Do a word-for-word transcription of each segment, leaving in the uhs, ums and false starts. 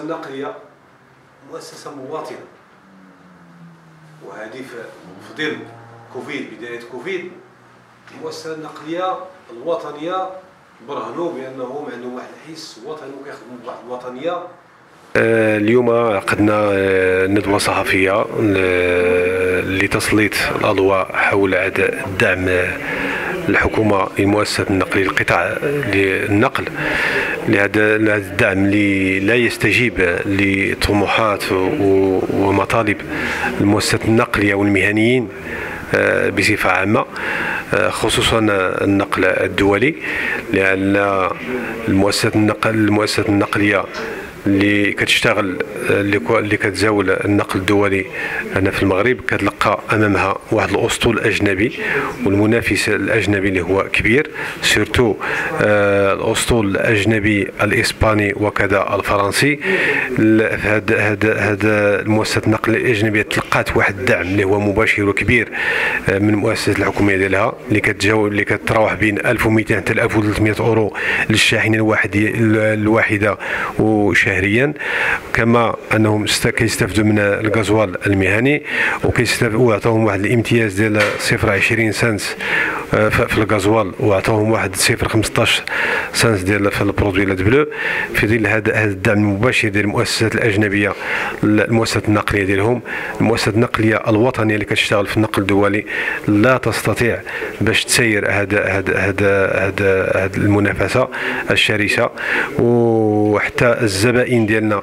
النقليه مؤسسه مواطنه، وهذه في ظل كوفيد، بدايه كوفيد المؤسسه النقليه الوطنيه برهنوا بانهم عندهم واحد الحس وطني وكيخدموا بواحد الوطنيه. اليوم عقدنا ندوه صحفيه لتسليط الاضواء حول الدعم الحكومه لمؤسسه النقل للقطاع النقل، لهذا الدعم اللي لا يستجيب لطموحات ومطالب المؤسسات النقليه والمهنيين بصفه عامه، خصوصا النقل الدولي، لان المؤسسات النقل المؤسسات النقليه اللي كتشتغل اللي كتزاول النقل الدولي هنا في المغرب كتلقى امامها واحد الاسطول اجنبي، والمنافس الاجنبي اللي هو كبير، سورتو الاسطول الاجنبي الاسباني وكذا الفرنسي. هذا هذا هذا المؤسسات النقل الاجنبيه تلقات واحد الدعم اللي هو مباشر وكبير من المؤسسات الحكوميه ديالها، اللي كتجاوب اللي كتراوح بين ألف ومئتين حتى ألف وثلاثمئة اورو للشاحنه الواحده الواحده وشهريا، كما انهم كيستافدوا من الغازوال المهني، وكيستافدوا وعطاهم واحد الامتياز ديال صفر عشرين سنت في الغازوال، وعطاهم واحد صفر خمسطاش سنت ديال في البرودوي لاد بلو. في ظل هذا هذا الدعم المباشر ديال المؤسسات الاجنبيه المؤسسات النقليه ديالهم، المؤسسات النقليه الوطنيه اللي كتشتغل في النقل الدولي لا تستطيع باش تسير هذا هذا هذا هذا المنافسه الشرسه. وحتى الزبائن ديالنا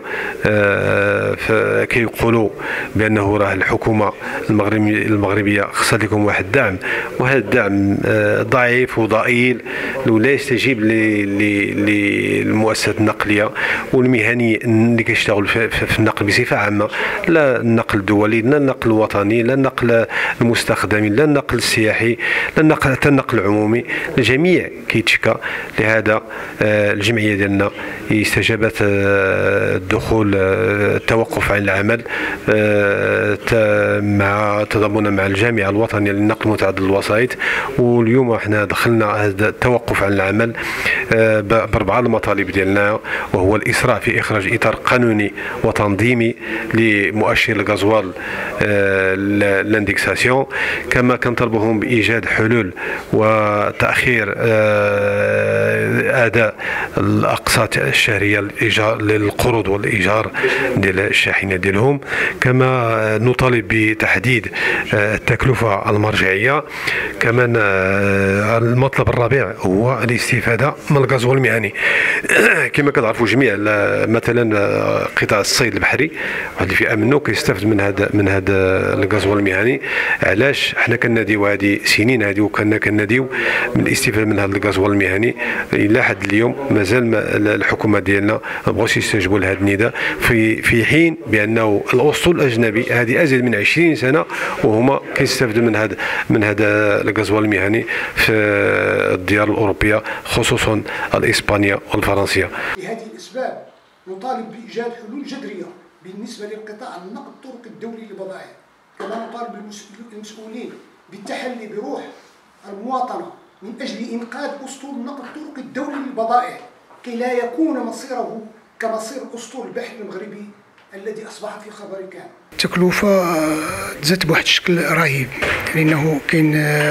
آه كيقولوا بانه راه الحكومه المغربيه خصها لكم واحد الدعم، وهذا الدعم آه ضعيف وضئيل ولا يستجيب للمؤسسات النقليه والمهني اللي كيشتغلوا في, في النقل بصفه عامه، لا النقل الدولي لا النقل الوطني لا النقل المستخدم لا النقل السياحي لا النقل حتى النقل العمومي، الجميع كيتشكى. لهذا آه الجمعيه ديالنا استجابت الدخول التوقف عن العمل مع تضامنا مع الجامعه الوطنيه للنقل متعدد الوسائط، واليوم احنا دخلنا هذا التوقف عن العمل باربعه المطالب ديالنا، وهو الاسراع في اخراج اطار قانوني وتنظيمي لمؤشر الغازوال لاندكساسيون، كما كنطلبهم بايجاد حلول وتاخير اداء الاقساط الشهريه للايجار للقروض والايجار ديال الشاحنه ديالهم، كما نطالب بتحديد التكلفه المرجعيه. كمان المطلب الرابع هو الاستفاده من الغازوال المهني. كما كتعرفوا جميع مثلا قطاع الصيد البحري واحد الفئه منه كيستافد من هذا من هذا الغازوال المهني. علاش حنا كناديو هذه سنين هذه وكنا كناديو من الاستفاده من هذا الغازوال المهني؟ الى حد اليوم مازال الحكومه ديالنا ما بغاوش يستجيبوا لهذا النداء، في في حين بانه الاسطول الاجنبي هذه ازيد من عشرين سنه وهما كيستافدوا من هذا من هذا الغازوال المهني في الديار الاوروبيه خصوصا الاسبانيه والفرنسيه. لهذه الاسباب نطالب بايجاد حلول جذريه بالنسبه للقطاع النقل الطرق الدولي للبضائع، كما نطالب المسؤولين بالتحلي بروح المواطنه من اجل انقاذ اسطول النقل الطرق الدولي للبضائع كي لا يكون مصيره كمصير الاسطول البحري المغربي الذي اصبح في خبر كان. التكلفه تزادت بواحد الشكل رهيب، لانه كاين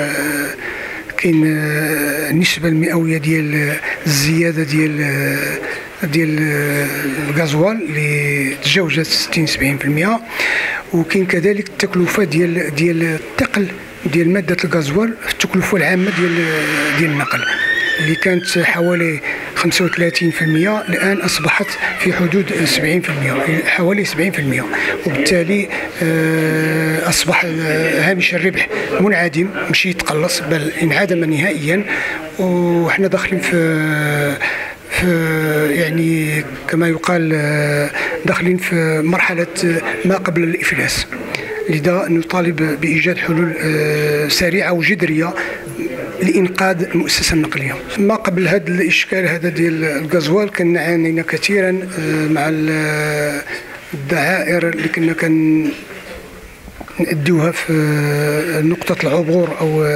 كاين النسبه المئويه ديال الزياده ديال ديال الغازوال اللي تجاوزت ستين سبعين بالمئة، وكاين كذلك التكلفه ديال ديال الثقل ديال ماده الغازوال في التكلفه العامه ديال ديال النقل اللي كانت حوالي خمسة وثلاثين بالمئة الان اصبحت في حدود سبعين بالمئة، حوالي سبعين بالمئة، وبالتالي اصبح هامش الربح منعدم، ماشي يتقلص بل انعدم نهائيا. وحنا داخلين في في يعني كما يقال داخلين في مرحله ما قبل الافلاس، لذا نطالب بايجاد حلول سريعه وجذريه لإنقاذ المؤسسة النقلية. ما قبل هذا الإشكال هذا ديال الغازوال كنا عانينا كثيرا مع الدعائر اللي كنا كن نأدوها في نقطة العبور أو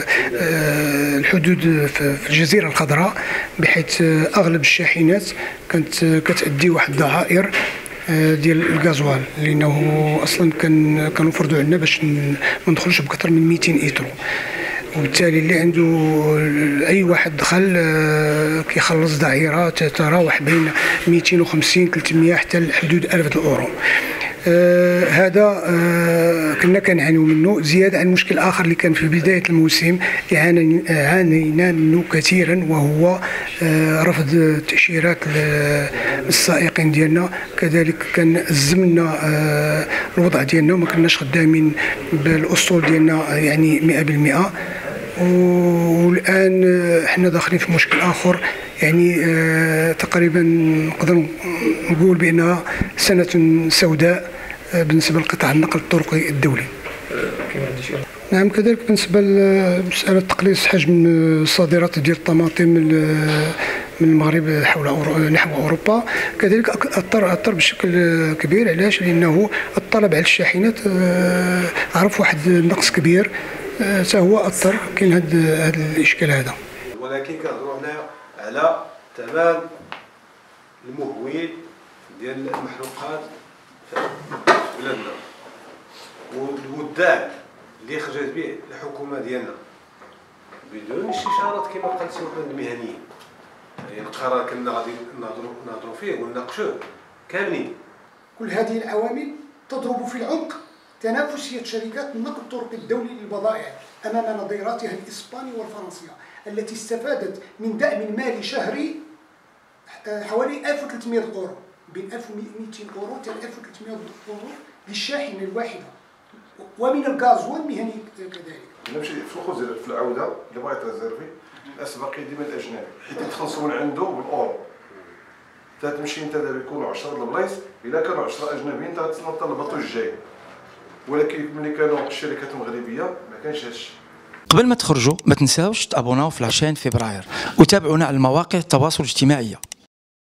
الحدود في الجزيرة الخضراء، بحيث أغلب الشاحنات كانت كتأدي واحد الدعائر ديال الغازوال، لانه اصلا كان كانوا فرضوا علينا باش ما ندخلوش باكثر من مئتين ايترو، وبالتالي اللي عنده اي واحد دخل كيخلص دائره تتراوح بين مئتين وخمسين ثلاثمئة حتى لحدود ألف الاورو. آه هذا آه كنا كنعانيو منه، زياده عن مشكل اخر اللي كان في بدايه الموسم اللي عانينا منه كثيرا، وهو آه رفض التاشيرات للسائقين ديالنا. كذلك كان زمنا آه الوضع ديالنا، ما كناش خدامين بالاسطول ديالنا يعني مئة بالمئة. والان احنا داخلين في مشكل اخر، يعني آه تقريبا نقدر نقول بانها سنه سوداء آه بالنسبه لقطاع النقل الطرقي الدولي. نعم، كذلك بالنسبه لمساله تقليص حجم الصادرات ديال الطماطم من المغرب حول نحو اوروبا، كذلك اثر اثر بشكل كبير. علاش؟ لانه الطلب على الشاحنات آه عرف واحد النقص كبير، حتى هو اثر. كاين هذا هذا الاشكال هذا. ولكن كنهضروا هنا على ثمن المهول ديال المحروقات في بلادنا، والدعم اللي خرجت به الحكومه ديالنا بدون استشارات كما قال سي محمد المهنيين. يعني القرار كنا غادي نهضروا نهضروا فيه ونناقشوه كاملين. كل هذه العوامل تضرب في العمق تنافسية شركات النقل الطرقي الدولي للبضائع أمام نظيراتها الإسبانية والفرنسية، التي استفادت من دعم مالي شهري حوالي ألف وثلاثمئة أورو، بين ألف ومئتين أورو حتى ألف وثلاثمئة أورو للشاحنة الواحدة، ومن الغازوال المهني كذلك. نمشي في الخزر في العودة اللي بغا يتريزيرفي الأسبق ديما الأجنبي، حيت يتخلصوا من عنده بالأورو. تتمشي انت دابا يكونوا عشرة البلايص، إلا كانوا عشرة أجنبيين تتسنى الطلبات الجاي. ولكن ملي كانوا الشركات المغربيه ما كانش هادشي. قبل ما تخرجوا ما تنساوش تابوناو في العشرين فبراير وتابعونا على المواقع التواصل الاجتماعي.